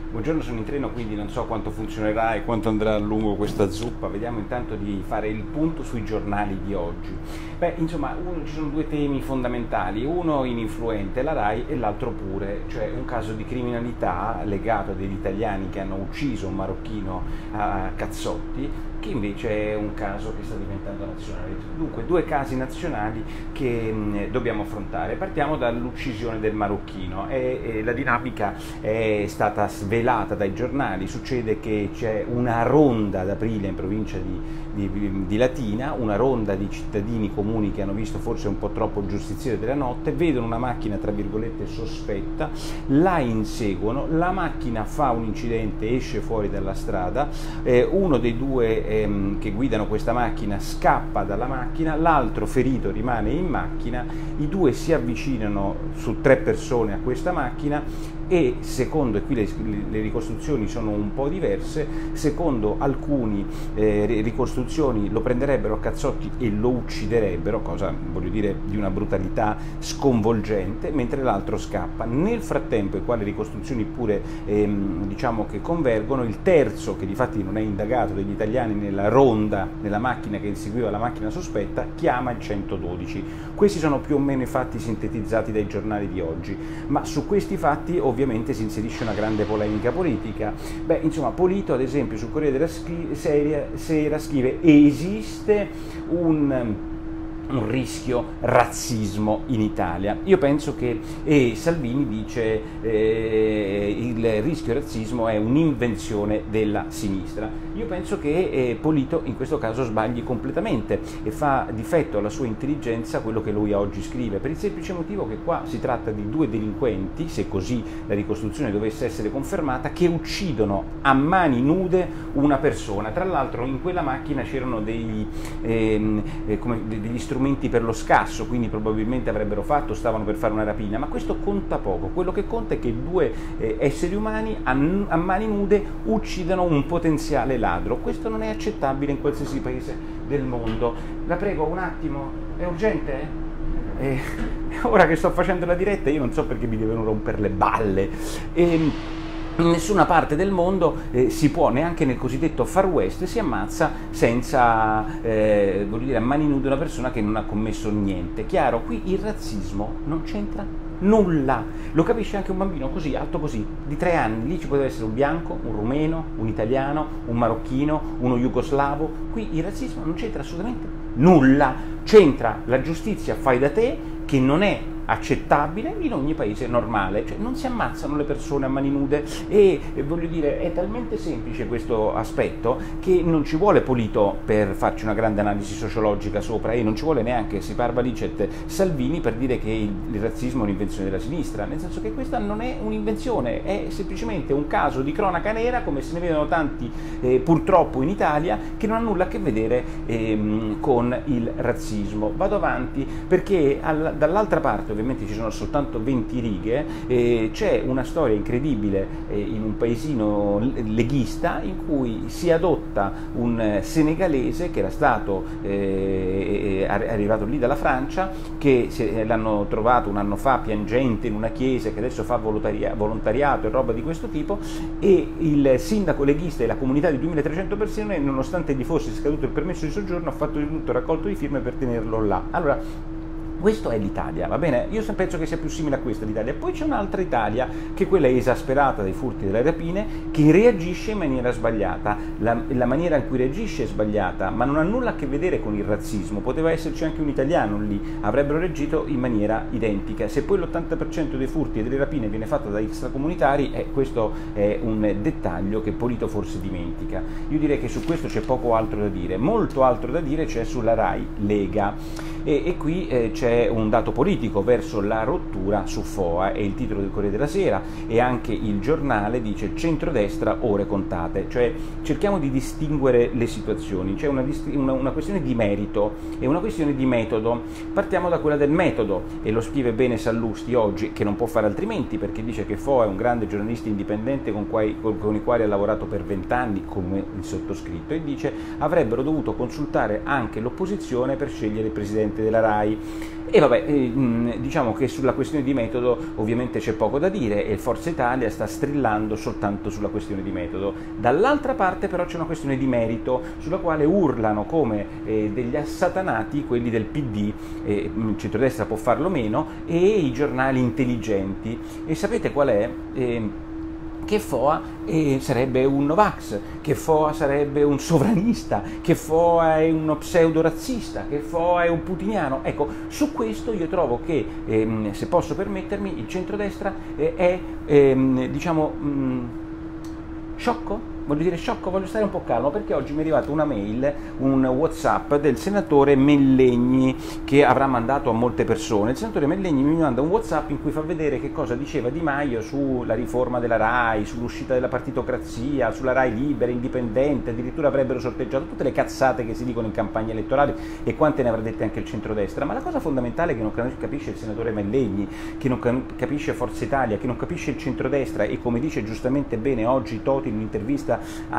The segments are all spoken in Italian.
Buongiorno, sono in treno, quindi non so quanto funzionerà e quanto andrà a lungo questa zuppa. Vediamo intanto di fare il punto sui giornali di oggi. Beh, insomma, ci sono due temi fondamentali, uno ininfluente, la RAI, e l'altro pure, cioè un caso di criminalità legato a degli italiani che hanno ucciso un marocchino a cazzotti, che invece è un caso che sta diventando nazionale. Dunque, due casi nazionali che dobbiamo affrontare. Partiamo dall'uccisione del marocchino. La dinamica è stata svelata dai giornali. Succede che c'è una ronda ad aprile in provincia di Latina, una ronda di cittadini comuni che hanno visto forse un po' troppo il giustiziere della notte, vedono una macchina tra virgolette sospetta, la inseguono, la macchina fa un incidente, esce fuori dalla strada, uno dei due che guidano questa macchina scappa dalla macchina, l'altro ferito rimane in macchina, i due si avvicinano su 3 persone a questa macchina e secondo, e qui le ricostruzioni sono un po' diverse, secondo alcuni ricostruzioni lo prenderebbero a cazzotti e lo ucciderebbero, cosa voglio dire di una brutalità sconvolgente, mentre l'altro scappa. Nel frattempo, e qua le ricostruzioni pure diciamo che convergono, il terzo, che difatti non è indagato, degli italiani nella ronda, nella macchina che inseguiva la macchina sospetta, chiama il 112. Questi sono più o meno i fatti sintetizzati dai giornali di oggi, ma su questi fatti ovviamente si inserisce una grande polemica politica. Beh, insomma, Polito ad esempio sul Corriere della Sera scrive: esiste un rischio razzismo in Italia. Io penso che Salvini dice il rischio razzismo è un'invenzione della sinistra. Io penso che Polito in questo caso sbagli completamente e fa difetto alla sua intelligenza quello che lui oggi scrive, per il semplice motivo che qua si tratta di due delinquenti, se così la ricostruzione dovesse essere confermata, che uccidono a mani nude una persona. Tra l'altro in quella macchina c'erano degli strumenti per lo scasso, quindi probabilmente stavano per fare una rapina, ma questo conta poco. Quello che conta è che due esseri umani a mani nude uccidano un potenziale ladro. Questo non è accettabile in qualsiasi paese del mondo. La prego un attimo, è urgente? Ora che sto facendo la diretta io non so perché mi devono rompere le balle. In nessuna parte del mondo si può, neanche nel cosiddetto Far West, si ammazza senza, voglio dire, a mani nude una persona che non ha commesso niente. Chiaro, qui il razzismo non c'entra nulla, lo capisce anche un bambino così, alto così, di 3 anni, lì ci poteva essere un bianco, un rumeno, un italiano, un marocchino, uno jugoslavo, qui il razzismo non c'entra assolutamente nulla, c'entra la giustizia fai da te, che non è accettabile in ogni paese normale, cioè non si ammazzano le persone a mani nude e voglio dire è talmente semplice questo aspetto che non ci vuole Polito per farci una grande analisi sociologica sopra e non ci vuole neanche si parva licet Salvini per dire che il razzismo è un'invenzione della sinistra, nel senso che questa non è un'invenzione, è semplicemente un caso di cronaca nera come se ne vedono tanti purtroppo in Italia che non ha nulla a che vedere con il razzismo. Vado avanti perché dall'altra parte ovviamente ci sono soltanto 20 righe, c'è una storia incredibile in un paesino leghista in cui si adotta un senegalese che era stato arrivato lì dalla Francia, che l'hanno trovato un anno fa piangente in una chiesa, che adesso fa volontariato e roba di questo tipo, e il sindaco leghista e la comunità di 2300 persone, nonostante gli fosse scaduto il permesso di soggiorno, ha fatto di tutto, raccolto di firme per tenerlo là. Allora, questo è l'Italia, va bene? Io penso che sia più simile a questa l'Italia. Poi c'è un'altra Italia, che è quella esasperata dai furti e delle rapine, che reagisce in maniera sbagliata. La maniera in cui reagisce è sbagliata, ma non ha nulla a che vedere con il razzismo. Poteva esserci anche un italiano lì, avrebbero reagito in maniera identica. Se poi l'80% dei furti e delle rapine viene fatto da extracomunitari, questo è un dettaglio che Polito forse dimentica. Io direi che su questo c'è poco altro da dire. Molto altro da dire c'è sulla RAI Lega. E qui c'è un dato politico verso la rottura su Foa, è il titolo del Corriere della Sera, e anche il giornale dice centrodestra ore contate, cioè cerchiamo di distinguere le situazioni, c'è una questione di merito e una questione di metodo. Partiamo da quella del metodo, e lo scrive bene Sallusti oggi, che non può fare altrimenti perché dice che Foa è un grande giornalista indipendente con i quali ha lavorato per 20 anni, come il sottoscritto, e dice avrebbero dovuto consultare anche l'opposizione per scegliere il presidente della RAI. E vabbè, diciamo che sulla questione di metodo ovviamente c'è poco da dire e Forza Italia sta strillando soltanto sulla questione di metodo. Dall'altra parte però c'è una questione di merito sulla quale urlano come degli assatanati quelli del PD, il centrodestra può farlo meno, e i giornali intelligenti. E sapete qual è? Che Foa sarebbe un Novax, che Foa sarebbe un sovranista, che Foa è uno pseudo-razzista, che Foa è un putiniano. Ecco, su questo io trovo che, se posso permettermi, il centrodestra è, diciamo, sciocco? Voglio dire sciocco, voglio stare un po' calmo perché oggi mi è arrivata una mail, un WhatsApp del senatore Mellegni che avrà mandato a molte persone. Il senatore Mellegni mi manda un WhatsApp in cui fa vedere che cosa diceva Di Maio sulla riforma della RAI, sull'uscita della partitocrazia, sulla RAI libera, indipendente, addirittura avrebbero sorteggiato tutte le cazzate che si dicono in campagna elettorale e quante ne avrà dette anche il centrodestra. Ma la cosa fondamentale che non capisce il senatore Mellegni, che non capisce Forza Italia, che non capisce il centrodestra e, come dice giustamente bene oggi Toti in un'intervista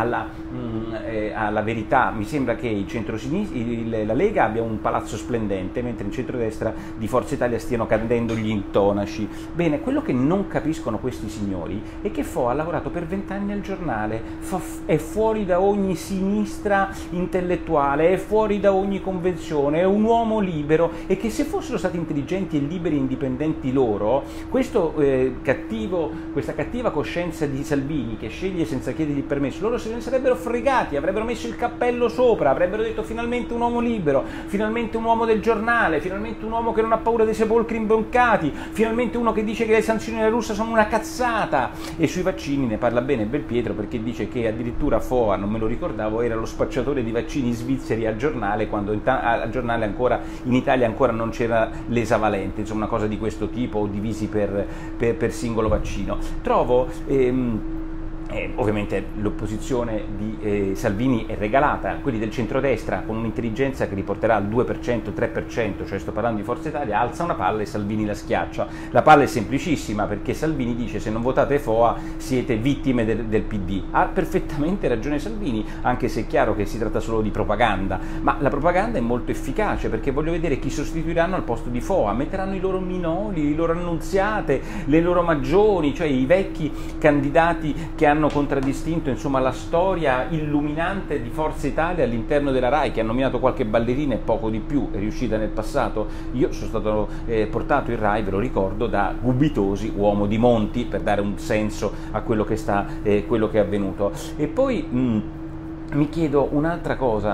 alla Verità, mi sembra che la Lega abbia un palazzo splendente mentre in centrodestra di Forza Italia stiano cadendo gli intonaci. Bene, quello che non capiscono questi signori è che Foa ha lavorato per 20 anni al giornale, è fuori da ogni sinistra intellettuale, è fuori da ogni convenzione, è un uomo libero, e che se fossero stati intelligenti e liberi e indipendenti loro, questa cattiva coscienza di Salvini che sceglie senza chiedergli permesso, loro se ne sarebbero fregati, avrebbero messo il cappello sopra, avrebbero detto finalmente un uomo libero, finalmente un uomo del giornale, finalmente un uomo che non ha paura dei sepolcri imboccati, finalmente uno che dice che le sanzioni della Russia sono una cazzata. E sui vaccini ne parla bene Belpietro, perché dice che addirittura Foa, non me lo ricordavo, era lo spacciatore di vaccini svizzeri al giornale, quando al giornale ancora in Italia ancora non c'era l'esavalente, insomma una cosa di questo tipo, o divisi per singolo vaccino. Trovo ovviamente l'opposizione di Salvini è regalata, quelli del centrodestra con un'intelligenza che li porterà al 2%, 3%, cioè sto parlando di Forza Italia, alza una palla e Salvini la schiaccia. La palla è semplicissima perché Salvini dice: se non votate Foa siete vittime del PD. Ha perfettamente ragione Salvini, anche se è chiaro che si tratta solo di propaganda, ma la propaganda è molto efficace perché voglio vedere chi sostituiranno al posto di Foa. Metteranno i loro minori, le loro annunziate, le loro maggiori, cioè i vecchi candidati che hanno contraddistinto insomma la storia illuminante di Forza Italia all'interno della RAI, che hanno nominato qualche ballerina e poco di più, è riuscita nel passato. Io sono stato portato in RAI, ve lo ricordo, da Gubitosi, uomo di Monti, per dare un senso a quello che è avvenuto. E poi mi chiedo un'altra cosa,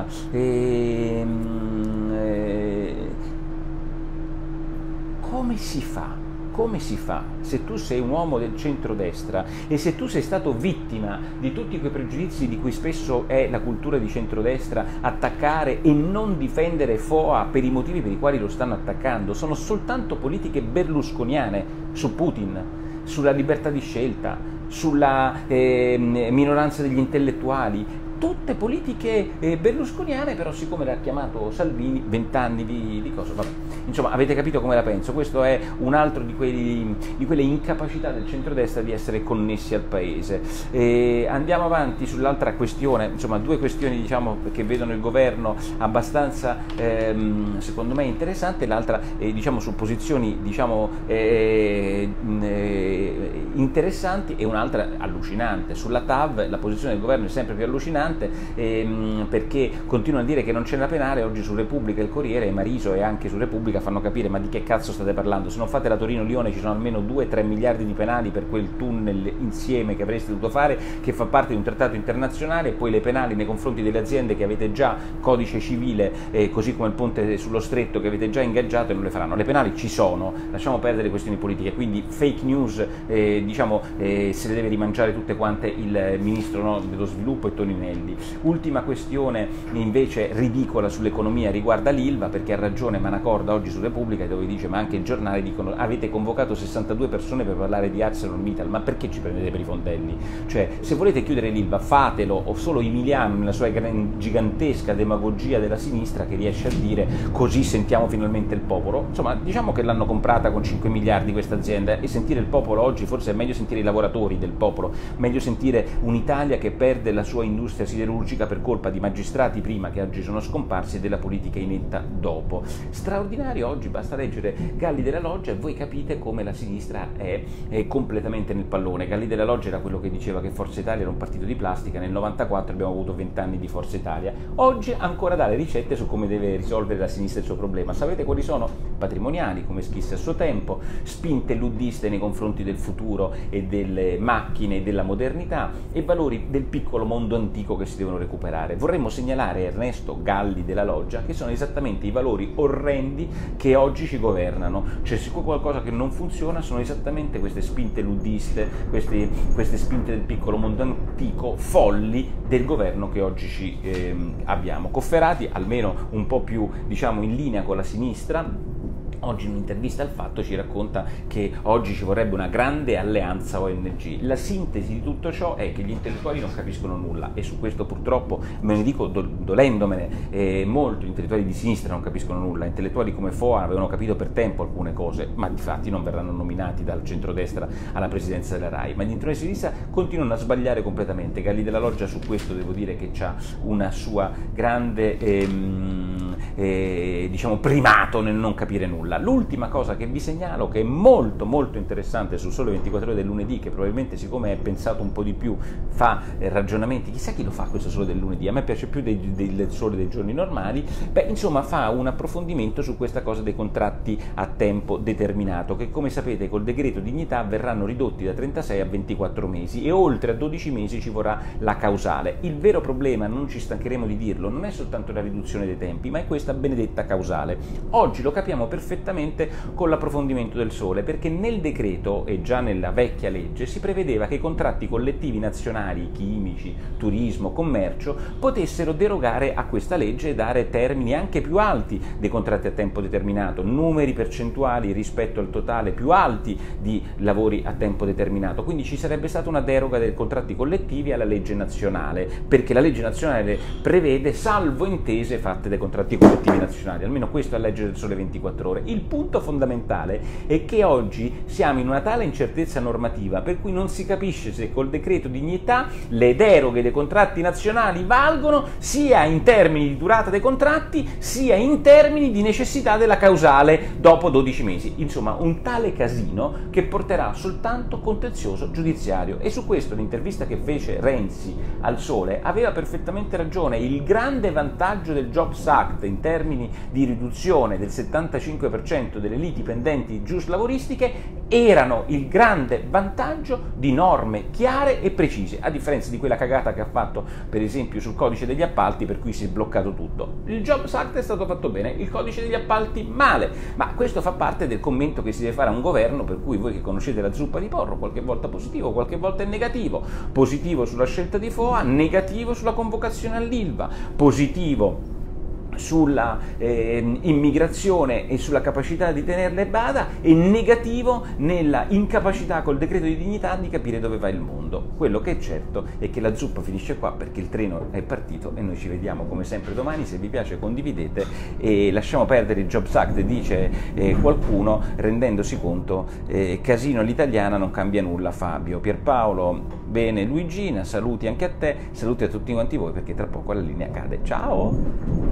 come si fa? Come si fa, se tu sei un uomo del centrodestra e se tu sei stato vittima di tutti quei pregiudizi di cui spesso è la cultura di centrodestra, attaccare e non difendere Foa per i motivi per i quali lo stanno attaccando? Sono soltanto politiche berlusconiane su Putin, sulla libertà di scelta, sulla minoranza degli intellettuali. Tutte politiche berlusconiane, però siccome l'ha chiamato Salvini, 20 anni di cosa, vabbè. Insomma, avete capito come la penso. Questo è un altro di quelle incapacità del centrodestra di essere connessi al paese. Andiamo avanti sull'altra questione, insomma due questioni diciamo che vedono il governo abbastanza secondo me interessante, l'altra diciamo su posizioni diciamo interessanti e un'altra allucinante. Sulla TAV la posizione del governo è sempre più allucinante, perché continuano a dire che non c'è la penale. Oggi su Repubblica, il Corriere, Mariso e anche su Repubblica fanno capire: ma di che cazzo state parlando? Se non fate la Torino-Lione ci sono almeno 2-3 miliardi di penali per quel tunnel insieme che avreste dovuto fare, che fa parte di un trattato internazionale, e poi le penali nei confronti delle aziende che avete già codice civile, così come il ponte sullo stretto che avete già ingaggiato, e non le faranno. Le penali ci sono, lasciamo perdere le questioni politiche, quindi fake news diciamo se le deve rimangiare tutte quante il ministro dello sviluppo e Toninelli. Ultima questione invece ridicola sull'economia riguarda l'Ilva, perché ha ragione Manacorda oggi su Repubblica, dove dice, ma anche il giornale, dicono: avete convocato 62 persone per parlare di ArcelorMittal, ma perché ci prendete per i fondelli? Cioè, se volete chiudere l'Ilva fatelo, o solo Emiliano nella sua gigantesca demagogia della sinistra che riesce a dire così sentiamo finalmente il popolo. Insomma, diciamo che l'hanno comprata con 5 miliardi questa azienda, e sentire il popolo oggi forse è meglio sentire i lavoratori del popolo, meglio sentire un'Italia che perde la sua industria siderurgica per colpa di magistrati prima che oggi sono scomparsi e della politica inetta dopo. Straordinario parlamentari, oggi basta leggere Galli della Loggia e voi capite come la sinistra è completamente nel pallone. Galli della Loggia era quello che diceva che Forza Italia era un partito di plastica, nel 94 abbiamo avuto 20 anni di Forza Italia, oggi ancora dà le ricette su come deve risolvere la sinistra il suo problema. Sapete quali sono? Patrimoniali, come scrisse a suo tempo, spinte luddiste nei confronti del futuro e delle macchine e della modernità, e valori del piccolo mondo antico che si devono recuperare. Vorremmo segnalare Ernesto Galli della Loggia che sono esattamente i valori orrendi che oggi ci governano, cioè se qualcosa che non funziona sono esattamente queste spinte luddiste, queste spinte del piccolo mondo antico folli del governo che oggi abbiamo. Cofferati, almeno un po' più diciamo in linea con la sinistra, oggi in un'intervista al Fatto ci racconta che oggi ci vorrebbe una grande alleanza ONG. La sintesi di tutto ciò è che gli intellettuali non capiscono nulla, e su questo purtroppo me ne dico dolendomene, molto gli intellettuali di sinistra non capiscono nulla. Intellettuali come Foa avevano capito per tempo alcune cose, ma di fatti non verranno nominati dal centrodestra alla presidenza della RAI, ma gli intellettuali di sinistra continuano a sbagliare completamente. Galli della Loggia su questo devo dire che ha una sua grande diciamo primato nel non capire nulla. L'ultima cosa che vi segnalo, che è molto molto interessante sul Sole 24 Ore del lunedì, che probabilmente siccome è pensato un po' di più fa ragionamenti, chissà chi lo fa questo Sole del lunedì, a me piace più del Sole dei giorni normali, insomma fa un approfondimento su questa cosa dei contratti a tempo determinato, che come sapete col decreto dignità verranno ridotti da 36 a 24 mesi e oltre a 12 mesi ci vorrà la causale. Il vero problema, non ci stancheremo di dirlo, non è soltanto la riduzione dei tempi, ma è questa benedetta causale. Oggi lo capiamo perfettamente con l'approfondimento del Sole, perché nel decreto e già nella vecchia legge si prevedeva che i contratti collettivi nazionali, chimici, turismo, commercio, potessero derogare a questa legge e dare termini anche più alti dei contratti a tempo determinato, numeri percentuali rispetto al totale più alti di lavori a tempo determinato. Quindi ci sarebbe stata una deroga dei contratti collettivi alla legge nazionale, perché la legge nazionale prevede salvo intese fatte dai contratti collettivi nazionali, almeno questo è la legge del Sole 24 Ore. Il punto fondamentale è che oggi siamo in una tale incertezza normativa per cui non si capisce se col decreto dignità le deroghe dei contratti nazionali valgono sia in termini di durata dei contratti sia in termini di necessità della causale dopo 12 mesi. Insomma, un tale casino che porterà soltanto contenzioso giudiziario, e su questo l'intervista che fece Renzi al Sole aveva perfettamente ragione. Il grande vantaggio del Jobs Act in termini di riduzione del 75% delle liti pendenti giuslavoristiche erano il grande vantaggio di norme chiare e precise, a differenza di quella cagata che ha fatto per esempio sul codice degli appalti, per cui si è bloccato tutto. Il Jobs Act è stato fatto bene, il codice degli appalti male, ma questo fa parte del commento che si deve fare a un governo, per cui voi che conoscete la zuppa di porro, qualche volta positivo, qualche volta è negativo. Positivo sulla scelta di Foa, negativo sulla convocazione all'Ilva, positivo sulla immigrazione e sulla capacità di tenerle bada, e negativo nella incapacità col decreto di dignità di capire dove va il mondo. Quello che è certo è che la zuppa finisce qua, perché il treno è partito e noi ci vediamo come sempre domani. Se vi piace condividete e lasciamo perdere il Jobs Act, dice qualcuno, rendendosi conto casino all'italiana, non cambia nulla. Fabio, Pierpaolo, bene Luigina, saluti anche a te, saluti a tutti quanti voi, perché tra poco la linea cade. Ciao!